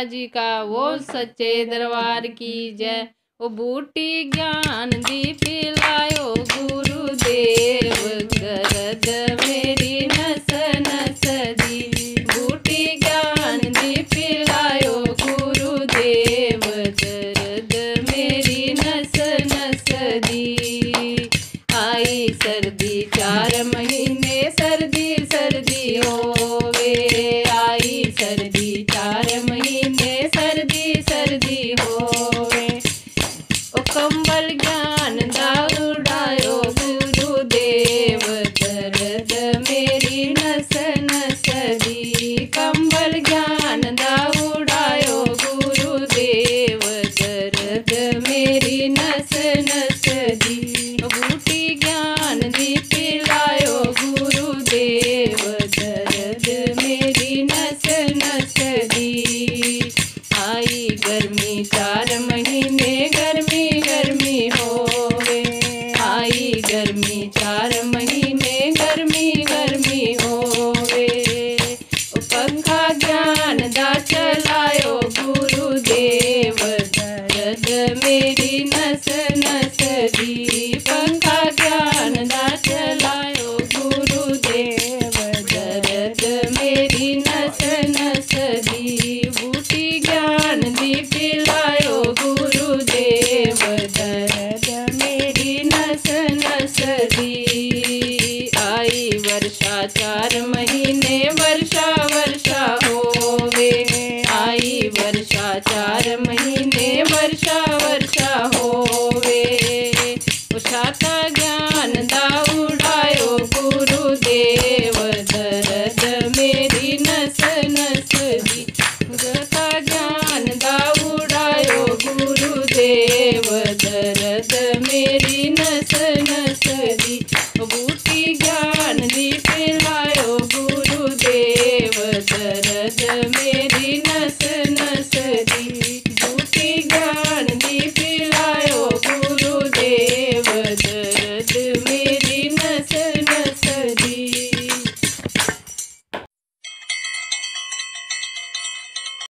जी का वो सच्चे दरबार की जय। ओ बूटी ज्ञान दी पिलायो गुरुदेव, गरज मेरी नस नस दी। बूटी ज्ञान दी पिलायो गुरुदेव, दर्द मेरी नस नस दी। आई सर्दी 4 महीने सर्दी सर्दी होवे, आई सर्दी 4 महीने सर्दी सर्दी होवे। ओ कंबल ज्ञान दा उड़ायो गुरुदेव, दर्द मेरी नस नस दी। कंबल ज्ञान दा उड़ायो गुरुदेव, दर्द मेरी नस नस दी। बूटी ज्ञान दी पिलायो गुरुदेव, दर्द मेरी नस नस दी। आई गर्मी 4 महीने गर्मी गर्मी होवे, आई गर्मी 4 महीने गर्मी गर्मी होवे। पंखा ज्ञान दा चलायो गुरुदेव, दर्द मेरी नस नस दी। पंखा ज्ञान दा चलायो गुरुदेव, दर्द मेरी नस नस दी। बूटी ज्ञान दी पिलायो गुरुदेव, दर्द मेरी नस नस दी। आई वर्षा 4 महीने वर्षा वर्षा होवे, आई वर्षा 4 महीने वर्षा वर्षा होवे। छाता ज्ञान दा उड़ायो गुरुदेव, दर्द मेरी नस नस दी। छाता ज्ञान दा उड़ायो गुरुदेव, दर्द मेरी नस नस दी। बूटी ज्ञान दी पिलायो गुरुदेव, दर्द